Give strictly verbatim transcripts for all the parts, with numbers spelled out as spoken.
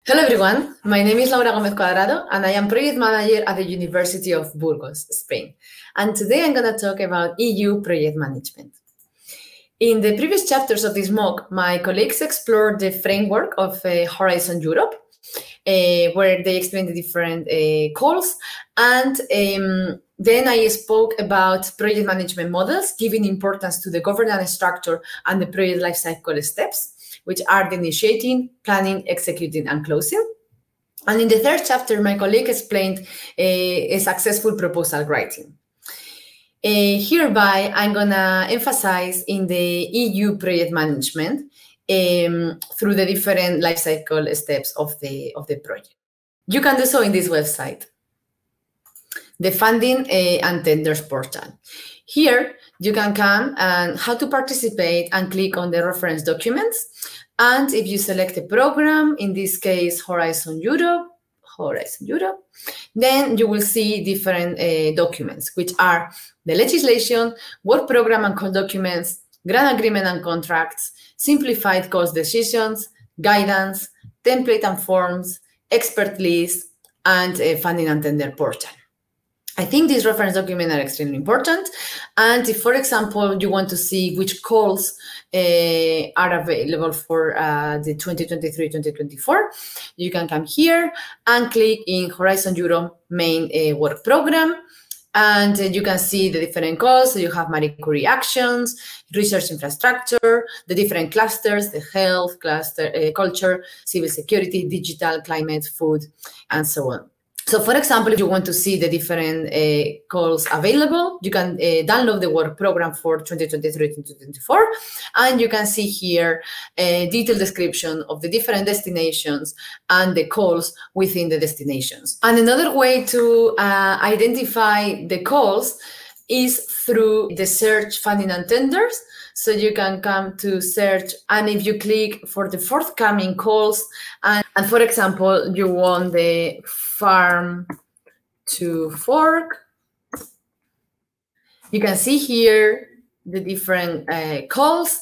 Hello everyone, my name is Laura Gómez and I am project manager at the University of Burgos, Spain. And today I'm going to talk about E U project management. In the previous chapters of this MOOC, my colleagues explored the framework of uh, Horizon Europe, uh, where they explained the different uh, calls. And um, then I spoke about project management models, giving importance to the governance structure and the project lifecycle steps, which are the initiating, planning, executing, and closing. And in the third chapter, my colleague explained a, a successful proposal writing. Uh, hereby, I'm gonna emphasize in the E U project management um, through the different lifecycle steps of the, of the project. You can do so in this website, the Funding uh, and Tenders portal. Here, you can come and how to participate and click on the reference documents. And if you select a program, in this case, Horizon Europe, Horizon Europe, then you will see different uh, documents, which are the legislation, work program and cost documents, grant agreement and contracts, simplified cost decisions, guidance, template and forms, expert list, and a funding and tender portal. I think these reference documents are extremely important. And if, for example, you want to see which calls uh, are available for uh, the twenty twenty-three twenty twenty-four, you can come here and click in Horizon Europe main uh, work program. And uh, you can see the different calls. So you have Marie Curie actions, research infrastructure, the different clusters, the health, cluster, uh, culture, civil security, digital, climate, food, and so on. So, for example, if you want to see the different uh, calls available, you can uh, download the work program for twenty twenty-three twenty twenty-four, and you can see here a detailed description of the different destinations and the calls within the destinations. And another way to uh, identify the calls is through the search funding and tenders. So you can come to search, and if you click for the forthcoming calls, and, and for example, you want the farm to fork, you can see here the different uh, calls.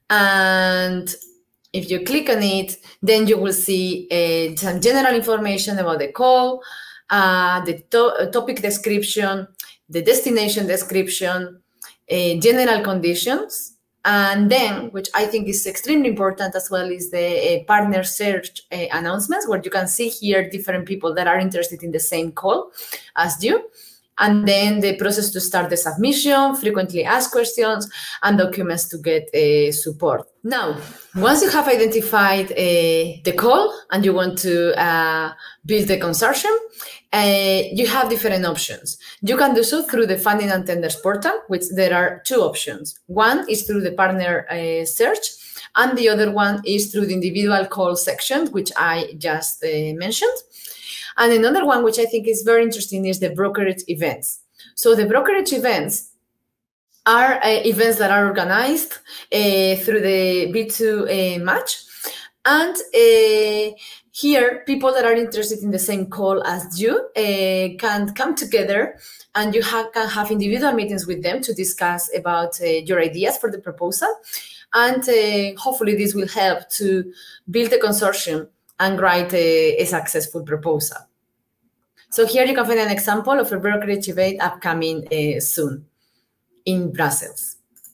And if you click on it, then you will see uh, some general information about the call, uh, the to topic description, the destination description, uh, general conditions. And then, which I think is extremely important as well, is the uh, partner search uh, announcements, where you can see here different people that are interested in the same call as you. And then the process to start the submission, frequently asked questions, and documents to get uh, support. Now, once you have identified uh, the call and you want to uh, build the consortium, uh, you have different options. You can do so through the Funding and Tenders portal, which there are two options. One is through the partner uh, search, and the other one is through the individual call section, which I just uh, mentioned. And another one, which I think is very interesting, is the brokerage events. So the brokerage events are uh, events that are organized uh, through the B two uh, match. And uh, here, people that are interested in the same call as you uh, can come together, and you have, can have individual meetings with them to discuss about uh, your ideas for the proposal. And uh, hopefully this will help to build a consortium and write a, a successful proposal. So here you can find an example of a brokerage event upcoming uh, soon in Brussels.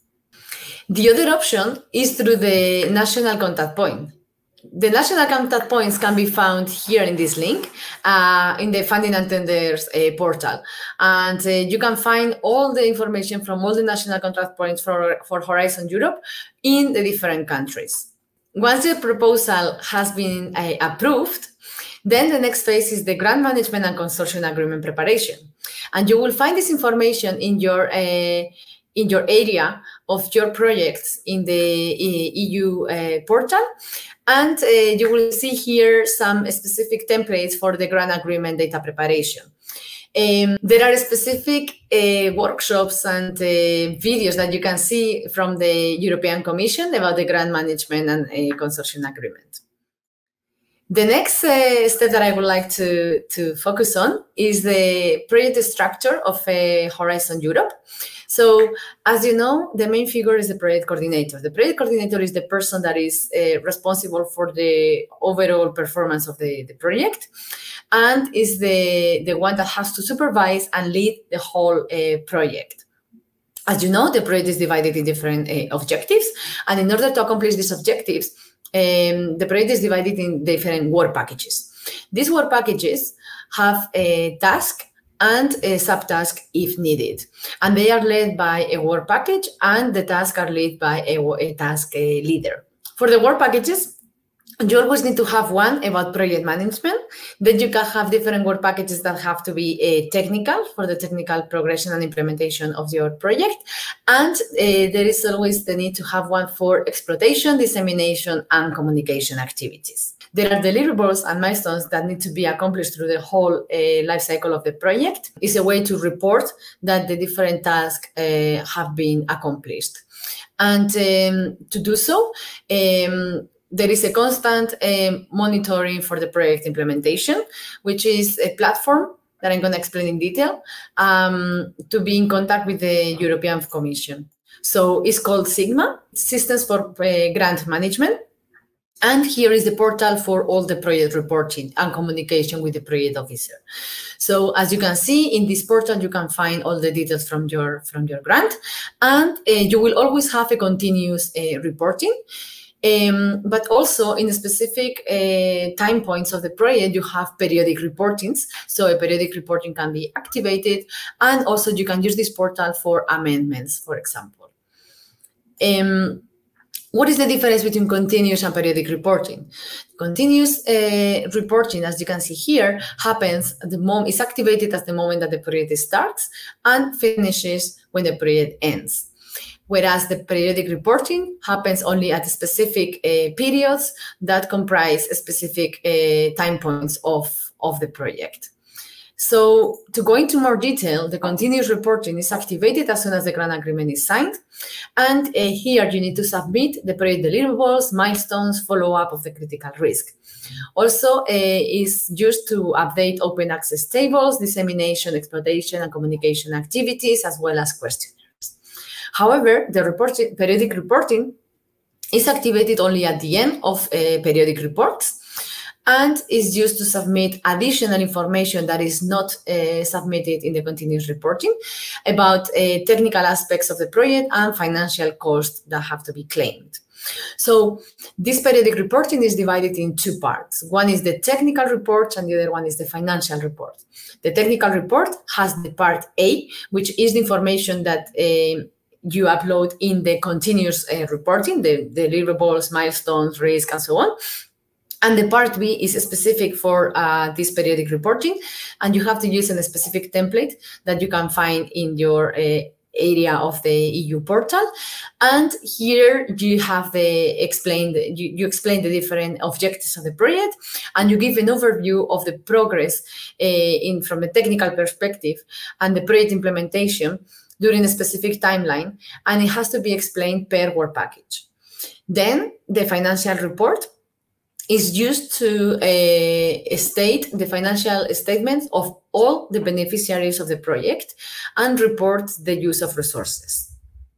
The other option is through the national contact point. The national contact points can be found here in this link uh, in the Funding and Tenders uh, portal. And uh, you can find all the information from all the national contact points for, for Horizon Europe in the different countries. Once the proposal has been uh, approved, then the next phase is the grant management and consortium agreement preparation. And you will find this information in your, uh, in your area of your projects in the E U uh, portal. And uh, you will see here some specific templates for the grant agreement data preparation. Um, there are specific uh, workshops and uh, videos that you can see from the European Commission about the grant management and uh, consortium agreement. The next uh, step that I would like to, to focus on is the project structure of uh, Horizon Europe. So, as you know, the main figure is the project coordinator. The project coordinator is the person that is uh, responsible for the overall performance of the, the project, and is the, the one that has to supervise and lead the whole uh, project. As you know, the project is divided in different uh, objectives, and in order to accomplish these objectives, um, the project is divided in different work packages. These work packages have a task and a subtask if needed, and they are led by a work package, and the tasks are led by a, a task a leader. For the work packages, you always need to have one about project management. Then you can have different work packages that have to be uh, technical for the technical progression and implementation of your project. And uh, there is always the need to have one for exploitation, dissemination, and communication activities. There are deliverables and milestones that need to be accomplished through the whole uh, life cycle of the project. It's a way to report that the different tasks uh, have been accomplished. And um, to do so, um, there is a constant um, monitoring for the project implementation, which is a platform that I'm going to explain in detail, um, to be in contact with the European Commission. So it's called Sigma, Systems for uh, Grant Management. And here is the portal for all the project reporting and communication with the project officer. So as you can see in this portal, you can find all the details from your, from your grant, and uh, you will always have a continuous uh, reporting. Um, but also in the specific uh, time points of the project, you have periodic reportings. So a periodic reporting can be activated, and also you can use this portal for amendments, for example. Um, what is the difference between continuous and periodic reporting? Continuous uh, reporting, as you can see here, happens at the moment, is activated at the moment that the project starts and finishes when the project ends. Whereas the periodic reporting happens only at specific uh, periods that comprise specific uh, time points of, of the project. So to go into more detail, the continuous reporting is activated as soon as the grant agreement is signed. And uh, here you need to submit the project deliverables, milestones, follow-up of the critical risk. Also, uh, is used to update open access tables, dissemination, exploitation, and communication activities, as well as questions. However, the reporting, periodic reporting is activated only at the end of uh, periodic reports, and is used to submit additional information that is not uh, submitted in the continuous reporting about uh, technical aspects of the project and financial costs that have to be claimed. So this periodic reporting is divided in two parts. One is the technical report, and the other one is the financial report. The technical report has the part A, which is the information that uh, you upload in the continuous uh, reporting, the, the deliverables, milestones, risk, and so on. And the part B is specific for uh, this periodic reporting, and you have to use a specific template that you can find in your uh, area of the E U portal. And here you have the explained, you, you explain the different objectives of the project, and you give an overview of the progress uh, in from a technical perspective and the project implementation during a specific timeline, and it has to be explained per work package. Then the financial report is used to uh, state the financial statements of all the beneficiaries of the project and report the use of resources.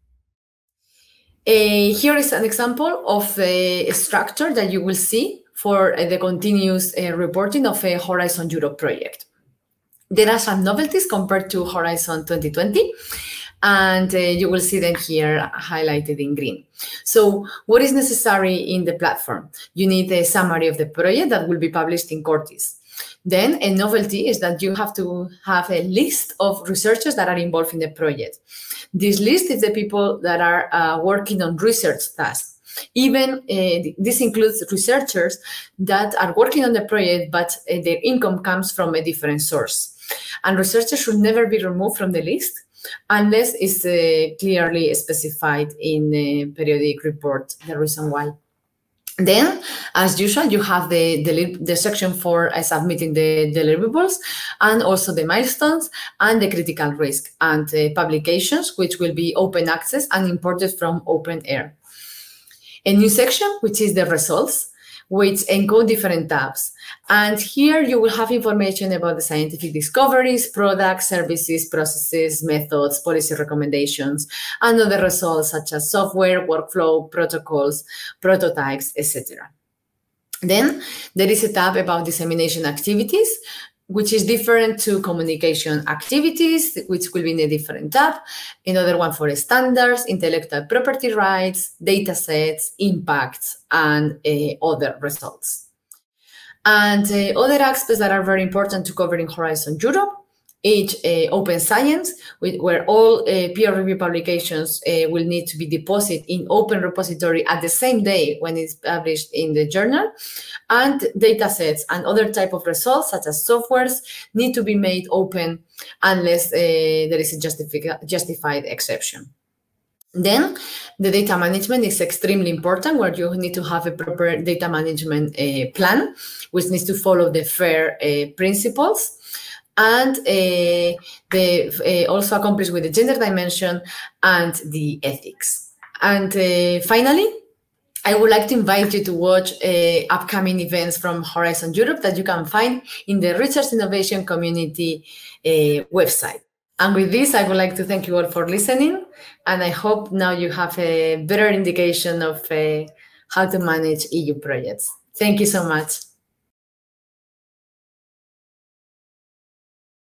Uh, here is an example of a structure that you will see for uh, the continuous uh, reporting of a Horizon Europe project. There are some novelties compared to Horizon twenty twenty, and uh, you will see them here highlighted in green. So what is necessary in the platform? You need a summary of the project that will be published in Cortis. Then a novelty is that you have to have a list of researchers that are involved in the project. This list is the people that are uh, working on research tasks. Even uh, this includes researchers that are working on the project, but uh, their income comes from a different source. And researchers should never be removed from the list unless it's uh, clearly specified in the periodic report, the reason why. Then, as usual, you have the, the, the section for uh, submitting the deliverables, and also the milestones and the critical risk, and uh, publications, which will be open access and imported from open air. A new section, which is the results, which encode different tabs. And here you will have information about the scientific discoveries, products, services, processes, methods, policy recommendations, and other results such as software, workflow, protocols, prototypes, et cetera. Then there is a tab about dissemination activities, which is different to communication activities, which will be in a different tab. Another one for standards, intellectual property rights, data sets, impacts, and uh, other results. And uh, other aspects that are very important to cover in Horizon Europe, each uh, open science, with, where all uh, peer review publications uh, will need to be deposited in open repository at the same day when it's published in the journal, and data sets and other type of results such as softwares need to be made open unless uh, there is a justifi justified exception. Then the data management is extremely important, where you need to have a proper data management uh, plan, which needs to follow the FAIR uh, principles. And uh, the, uh, also accomplished with the gender dimension and the ethics. And uh, finally, I would like to invite you to watch uh, upcoming events from Horizon Europe that you can find in the Research Innovation Community uh, website. And with this, I would like to thank you all for listening. And I hope now you have a better indication of uh, how to manage E U projects. Thank you so much.